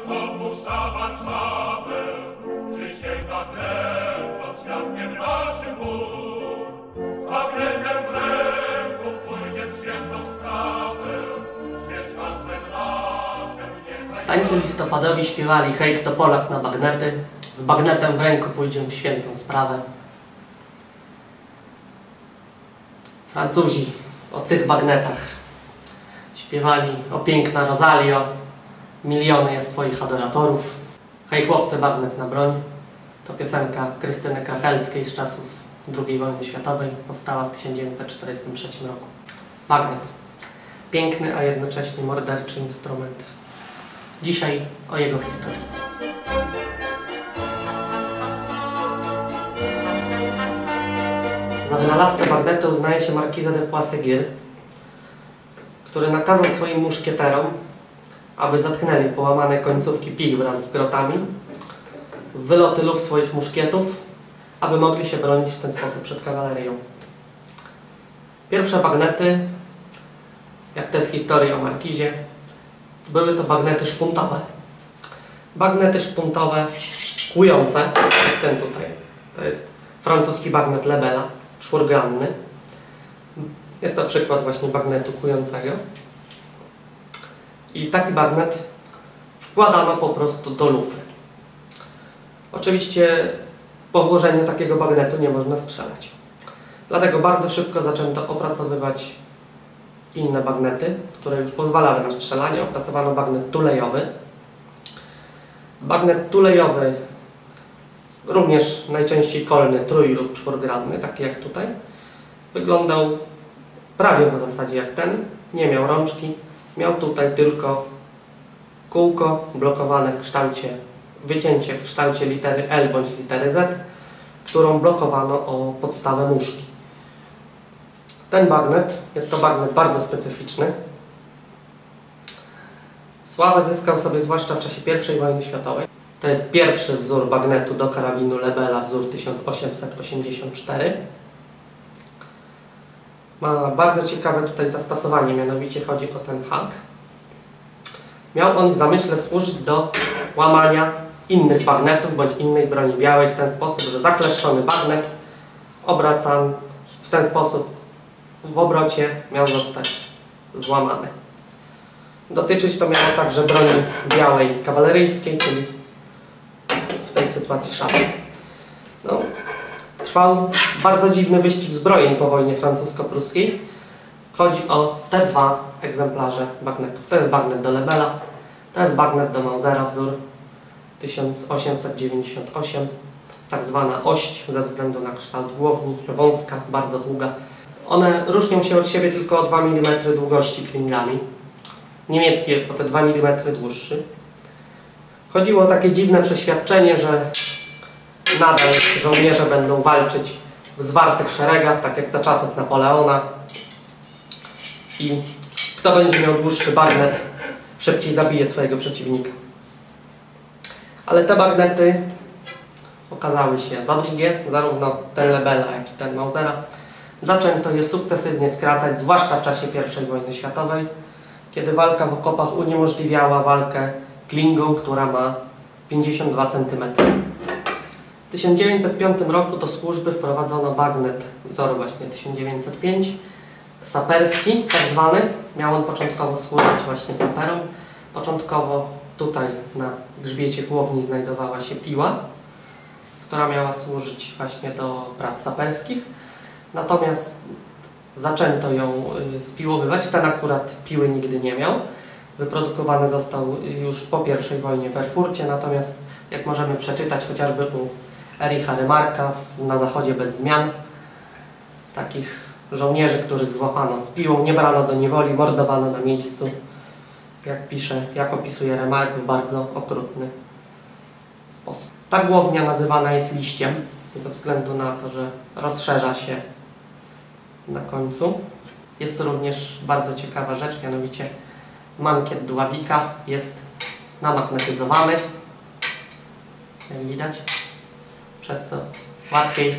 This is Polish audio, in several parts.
co puszcza Warszawę, przysięga klęcząc świadkiem naszym Bóg. Z bagnetem w ręku pójdzie w świętą sprawę, zwycięstwem naszym niech... Powstańcy listopadowi śpiewali: hej, kto Polak na bagnety, z bagnetem w ręku pójdziemy w świętą sprawę. Francuzi o tych bagnetach śpiewali: o piękna Rosalio, miliony jest twoich adoratorów. Hej chłopcy, bagnet na broń. To piosenka Krystyny Krachelskiej z czasów II wojny światowej. Powstała w 1943 roku. Bagnet. Piękny, a jednocześnie morderczy instrument. Dzisiaj o jego historii. Za wynalazcę bagnetu uznaje się Markiza de Poisséguier, który nakazał swoim muszkieterom, aby zatknęli połamane końcówki pik wraz z grotami w wyloty luf swoich muszkietów, aby mogli się bronić w ten sposób przed kawalerią. Pierwsze bagnety, jak to jest historia o Markizie, były to bagnety szpuntowe. Bagnety szpuntowe kłujące, jak ten tutaj. To jest francuski bagnet Lebela, czwórgranny. Jest to przykład właśnie bagnetu kłującego. I taki bagnet wkładano po prostu do lufy. Oczywiście po włożeniu takiego bagnetu nie można strzelać. Dlatego bardzo szybko zaczęto opracowywać inne bagnety, które już pozwalały na strzelanie. Opracowano bagnet tulejowy. Bagnet tulejowy, również najczęściej kolny, trój- lub czwórgranny, taki jak tutaj, wyglądał prawie w zasadzie jak ten. Nie miał rączki, miał tutaj tylko kółko blokowane w kształcie, wycięcie w kształcie litery L bądź litery Z, którą blokowano o podstawę muszki. Ten bagnet jest to bagnet bardzo specyficzny. Sławę zyskał sobie zwłaszcza w czasie I wojny światowej. To jest pierwszy wzór bagnetu do karabinu Lebela, wzór 1884. Ma bardzo ciekawe tutaj zastosowanie, mianowicie chodzi o ten hak. Miał on w zamyśle służyć do łamania innych bagnetów bądź innej broni białej w ten sposób, że zakleszczony bagnet obracany w ten sposób w obrocie miał zostać złamany. Dotyczyć to miało także broni białej kawaleryjskiej, czyli w tej sytuacji szabli. No, trwał bardzo dziwny wyścig zbrojeń po wojnie francusko-pruskiej. Chodzi o te dwa egzemplarze bagnetów. To jest bagnet do Lebela, to jest bagnet do Mausera, wzór 1898. Tak zwana ość ze względu na kształt głowni, wąska, bardzo długa. One różnią się od siebie tylko o 2 mm długości klingami. Niemiecki jest o te 2 mm dłuższy. Chodziło o takie dziwne przeświadczenie, że nadal żołnierze będą walczyć w zwartych szeregach, tak jak za czasów Napoleona. I kto będzie miał dłuższy bagnet, szybciej zabije swojego przeciwnika. Ale te bagnety okazały się za długie, zarówno ten Lebela, jak i ten Mausera. Zaczęto je sukcesywnie skracać, zwłaszcza w czasie I wojny światowej, kiedy walka w okopach uniemożliwiała walkę klingą, która ma 52 cm. W 1905 roku do służby wprowadzono bagnet wzoru właśnie 1905, saperski tak zwany. Miał on początkowo służyć właśnie saperom. Początkowo tutaj na grzbiecie głowni znajdowała się piła, która miała służyć właśnie do prac saperskich. Natomiast zaczęto ją spiłowywać. Ten akurat piły nigdy nie miał. Wyprodukowany został już po I wojnie w Erfurcie, natomiast jak możemy przeczytać chociażby u Ericha Remarka na zachodzie bez zmian, takich żołnierzy, których złapano z piłą, nie brano do niewoli, mordowano na miejscu, jak pisze, jak opisuje Remark, w bardzo okrutny sposób. Ta głownia nazywana jest liściem ze względu na to, że rozszerza się na końcu. Jest to również bardzo ciekawa rzecz, mianowicie mankiet dławika jest namagnetyzowany, jak widać, przez co łatwiej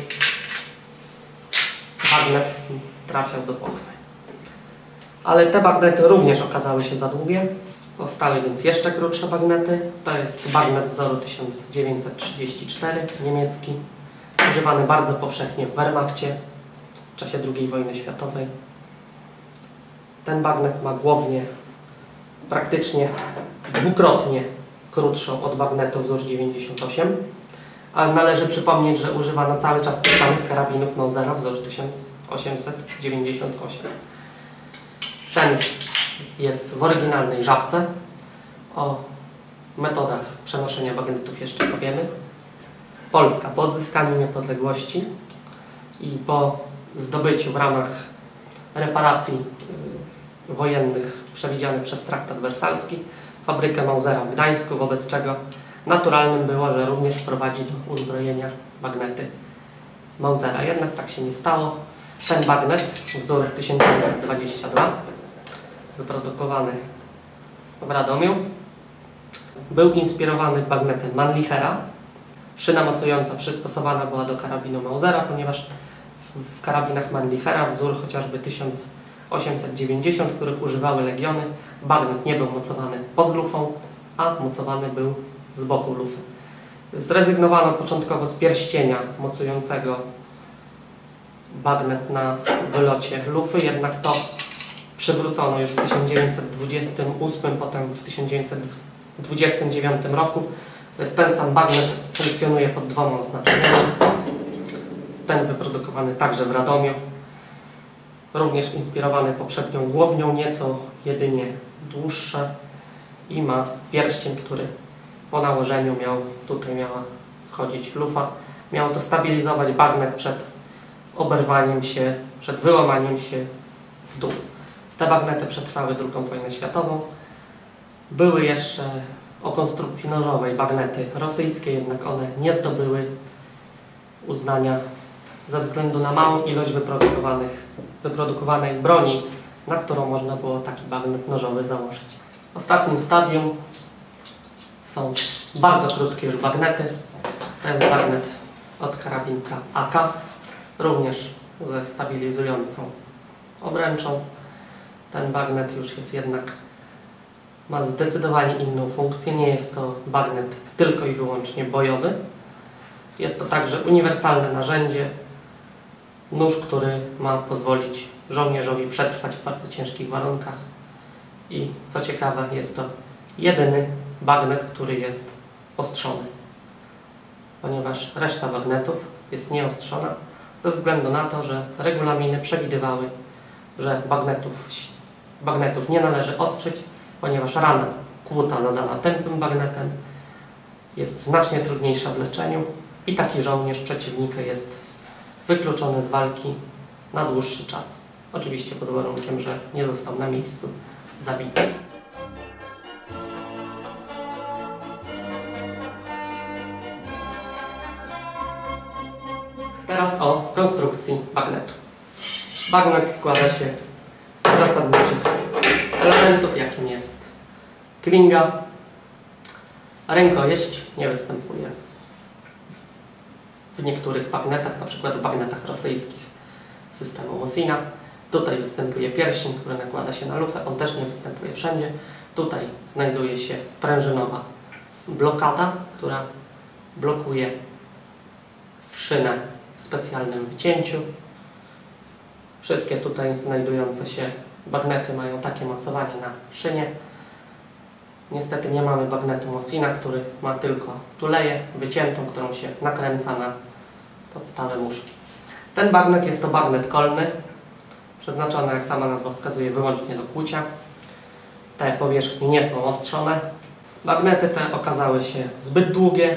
bagnet trafiał do pochwy. Ale te bagnety również okazały się za długie. Powstały więc jeszcze krótsze bagnety. To jest bagnet wzoru 1934, niemiecki, używany bardzo powszechnie w Wehrmachcie w czasie II wojny światowej. Ten bagnet ma głownię praktycznie dwukrotnie krótszą od bagnetu wzór 98, ale należy przypomnieć, że używano cały czas tych samych karabinów Mausera wzór 1898. Ten jest w oryginalnej żabce. O metodach przenoszenia bagnetów jeszcze powiemy. Polska po odzyskaniu niepodległości i po zdobyciu w ramach reparacji wojennych przewidzianych przez traktat wersalski fabrykę Mausera w Gdańsku, wobec czego naturalnym było, że również wprowadzi do uzbrojenia bagnety Mausera. Jednak tak się nie stało. Ten bagnet, wzór 1922, wyprodukowany w Radomiu, był inspirowany bagnetem Mannlichera. Szyna mocująca przystosowana była do karabinu Mausera, ponieważ w karabinach Mannlichera wzór chociażby 1890, których używały legiony, bagnet nie był mocowany pod lufą, a mocowany był z boku lufy. Zrezygnowano początkowo z pierścienia mocującego bagnet na wylocie lufy, jednak to przywrócono już w 1928, potem w 1929 roku. To jest ten sam bagnet, funkcjonuje pod dwoma oznaczeniami. Ten wyprodukowany także w Radomiu, również inspirowany poprzednią głownią, nieco jedynie dłuższe i ma pierścień, który po nałożeniu tutaj miała wchodzić lufa. Miało to stabilizować bagnet przed oberwaniem się, przed wyłamaniem się w dół. Te bagnety przetrwały II wojnę światową. Były jeszcze o konstrukcji nożowej bagnety rosyjskie, jednak one nie zdobyły uznania ze względu na małą ilość wyprodukowanej broni, na którą można było taki bagnet nożowy założyć. W ostatnim stadium są bardzo krótkie już bagnety. Ten bagnet od karabinka AK, również ze stabilizującą obręczą. Ten bagnet już jest jednak, ma zdecydowanie inną funkcję. Nie jest to bagnet tylko i wyłącznie bojowy. Jest to także uniwersalne narzędzie, nóż, który ma pozwolić żołnierzowi przetrwać w bardzo ciężkich warunkach. I co ciekawe, jest to jedyny bagnet, który jest ostrzony, ponieważ reszta bagnetów jest nieostrzona ze względu na to, że regulaminy przewidywały, że bagnetów nie należy ostrzyć, ponieważ rana kłuta zadana tępym bagnetem jest znacznie trudniejsza w leczeniu i taki żołnierz przeciwnika jest wykluczony z walki na dłuższy czas. Oczywiście pod warunkiem, że nie został na miejscu zabity. Teraz o konstrukcji bagnetu. Bagnet składa się z zasadniczych elementów, jakim jest klinga. Rękojeść nie występuje w niektórych bagnetach, na przykład w bagnetach rosyjskich systemu Mosina. Tutaj występuje pierścień, który nakłada się na lufę. On też nie występuje wszędzie. Tutaj znajduje się sprężynowa blokada, która blokuje szynę w specjalnym wycięciu. Wszystkie tutaj znajdujące się bagnety mają takie mocowanie na szynie. Niestety nie mamy bagnetu Mosina, który ma tylko tuleję wyciętą, którą się nakręca na podstawę muszki. Ten bagnet jest to bagnet kolny, przeznaczony, jak sama nazwa wskazuje, wyłącznie do kłucia. Te powierzchnie nie są ostrzone. Bagnety te okazały się zbyt długie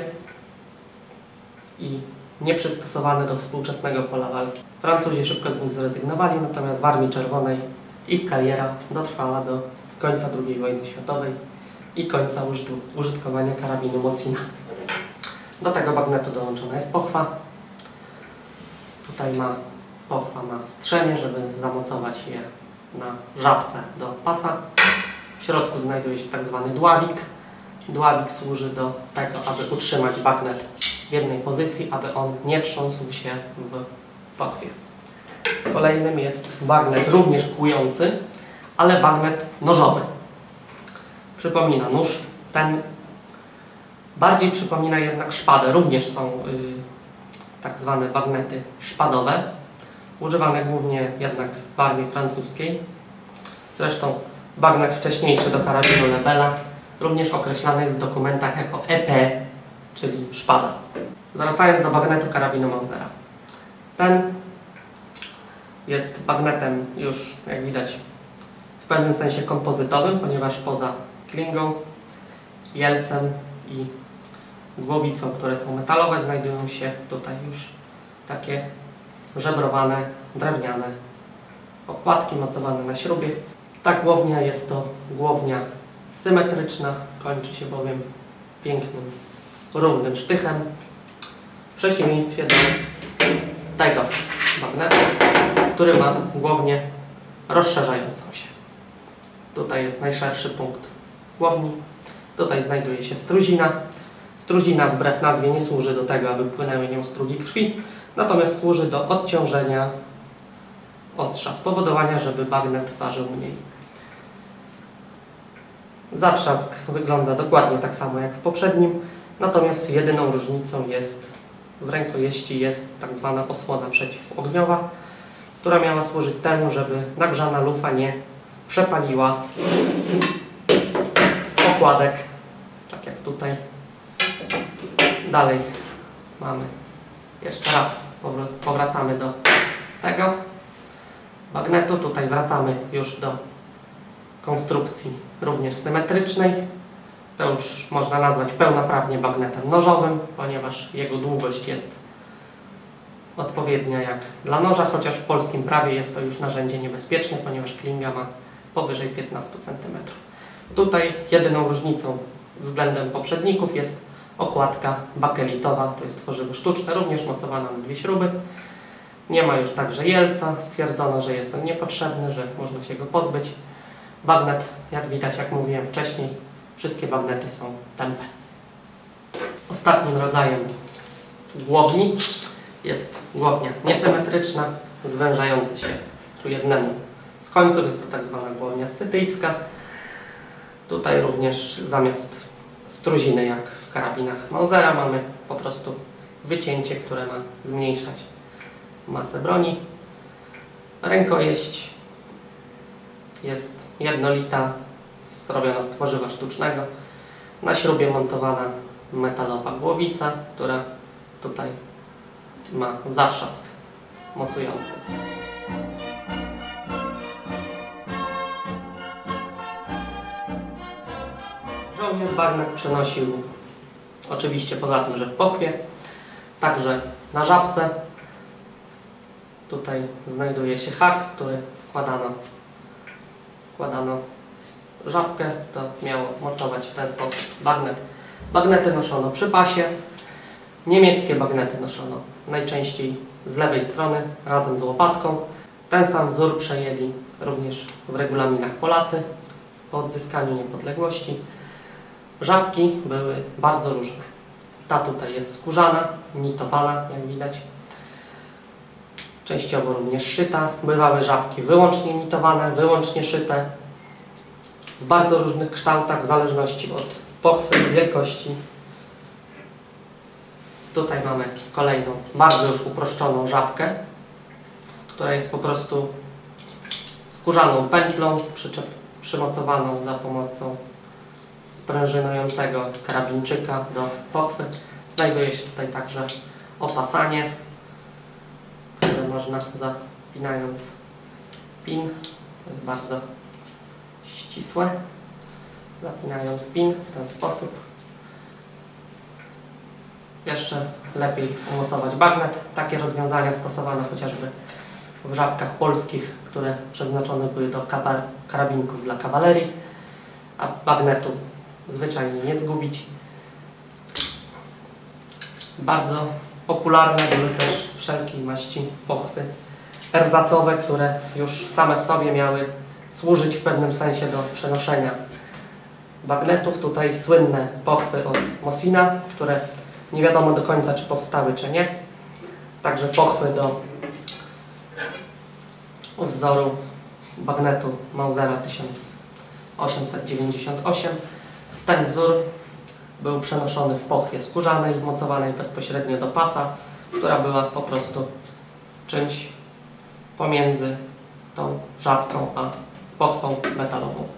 i nieprzystosowane do współczesnego pola walki. Francuzi szybko z nich zrezygnowali, natomiast w Armii Czerwonej ich kariera dotrwała do końca II wojny światowej i końca użytkowania karabinu Mosina. Do tego bagnetu dołączona jest pochwa. Tutaj pochwa ma strzemię, żeby zamocować je na żabce do pasa. W środku znajduje się tak zwany dławik. Dławik służy do tego, aby utrzymać bagnet w jednej pozycji, aby on nie trząsł się w pochwie. Kolejnym jest bagnet również kłujący, ale bagnet nożowy. przypomina nóż. Ten bardziej przypomina jednak szpadę. Również są tak zwane bagnety szpadowe, używane głównie jednak w armii francuskiej. Zresztą bagnet wcześniejszy do karabinu Lebela również określany jest w dokumentach jako EP, czyli szpada. Wracając do bagnetu karabinu Mausera. Ten jest bagnetem już, jak widać, w pewnym sensie kompozytowym, ponieważ poza klingą, jelcem i głowicą, które są metalowe, znajdują się tutaj już takie żebrowane, drewniane okładki mocowane na śrubie. Ta głownia jest to głownia symetryczna, kończy się bowiem pięknym, równym sztychem, w przeciwieństwie do tego bagnetu, który ma głownię rozszerzającą się. Tutaj jest najszerszy punkt głowni. Tutaj znajduje się struzina. Struzina wbrew nazwie nie służy do tego, aby płynęły nią strugi krwi, natomiast służy do odciążenia ostrza, spowodowania, żeby bagnet ważył mniej. Zatrzask wygląda dokładnie tak samo jak w poprzednim, natomiast jedyną różnicą jest w rękojeści jest tak zwana osłona przeciwogniowa, która miała służyć temu, żeby nagrzana lufa nie przepaliła okładek, tak jak tutaj. Dalej mamy, jeszcze raz powracamy do tego bagnetu. Tutaj wracamy już do konstrukcji również symetrycznej. To już można nazwać pełnoprawnie bagnetem nożowym, ponieważ jego długość jest odpowiednia jak dla noża, chociaż w polskim prawie jest to już narzędzie niebezpieczne, ponieważ klinga ma powyżej 15 cm. Tutaj jedyną różnicą względem poprzedników jest okładka bakelitowa, to jest tworzywo sztuczne, również mocowana na 2 śruby. Nie ma już także jelca, stwierdzono, że jest on niepotrzebny, że można się go pozbyć. Bagnet, jak widać, jak mówiłem wcześniej, wszystkie bagnety są tępe. Ostatnim rodzajem głowni jest głownia niesymetryczna, zwężająca się ku jednemu z końców. Jest to tak zwana głownia scytyjska. Tutaj również zamiast struziny, jak w karabinach Mausera, mamy po prostu wycięcie, które ma zmniejszać masę broni. Rękojeść jest jednolita, zrobiona z tworzywa sztucznego. Na śrubie montowana metalowa głowica, która tutaj ma zatrzask mocujący. Żołnierz bagnet przenosił oczywiście poza tym, że w pochwie, także na żabce. Tutaj znajduje się hak, w który wkładano żabkę, to miało mocować w ten sposób bagnet. Bagnety noszono przy pasie. Niemieckie bagnety noszono najczęściej z lewej strony razem z łopatką. Ten sam wzór przejęli również w regulaminach Polacy po odzyskaniu niepodległości. Żabki były bardzo różne. Ta tutaj jest skórzana, nitowana, jak widać. Częściowo również szyta. Bywały żabki wyłącznie nitowane, wyłącznie szyte. W bardzo różnych kształtach, w zależności od pochwy i wielkości. Tutaj mamy kolejną, bardzo już uproszczoną żabkę, która jest po prostu skórzaną pętlą przymocowaną za pomocą sprężynującego karabinczyka do pochwy. Znajduje się tutaj także opasanie, które można zapinając pin, to jest bardzo ścisłe, zapinając pin w ten sposób jeszcze lepiej umocować bagnet. Takie rozwiązania stosowane chociażby w żabkach polskich, które przeznaczone były do karabinków dla kawalerii, a bagnetu zwyczajnie nie zgubić. Bardzo popularne były też wszelkiej maści pochwy erzacowe, które już same w sobie miały służyć w pewnym sensie do przenoszenia bagnetów. Tutaj słynne pochwy od Mossina, które nie wiadomo do końca, czy powstały, czy nie. Także pochwy do wzoru bagnetu Mausera 1898. Ten wzór był przenoszony w pochwie skórzanej, mocowanej bezpośrednio do pasa, która była po prostu czymś pomiędzy tą żabką a pochwą metalową.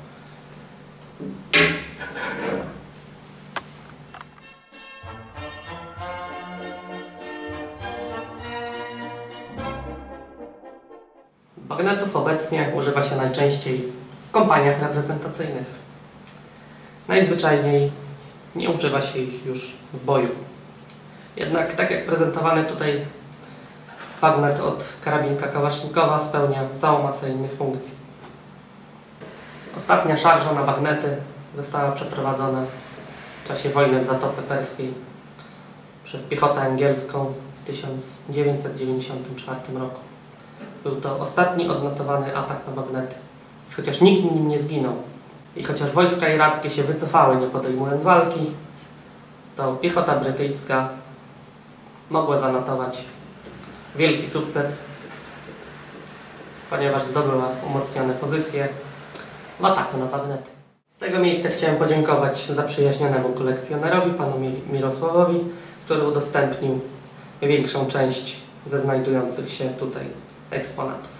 Bagnetów obecnie używa się najczęściej w kompaniach reprezentacyjnych. Najzwyczajniej nie używa się ich już w boju. Jednak tak jak prezentowany tutaj bagnet od karabinka kałasznikowa spełnia całą masę innych funkcji. Ostatnia szarża na bagnety została przeprowadzona w czasie wojny w Zatoce Perskiej przez piechotę angielską w 1994 roku. Był to ostatni odnotowany atak na bagnety. I chociaż nikt nim nie zginął i chociaż wojska irackie się wycofały, nie podejmując walki, to piechota brytyjska mogła zanotować wielki sukces, ponieważ zdobyła umocnione pozycje w ataku na bagnety. Z tego miejsca chciałem podziękować zaprzyjaźnionemu kolekcjonerowi, panu Mirosławowi, który udostępnił większą część ze znajdujących się tutaj eksponatów.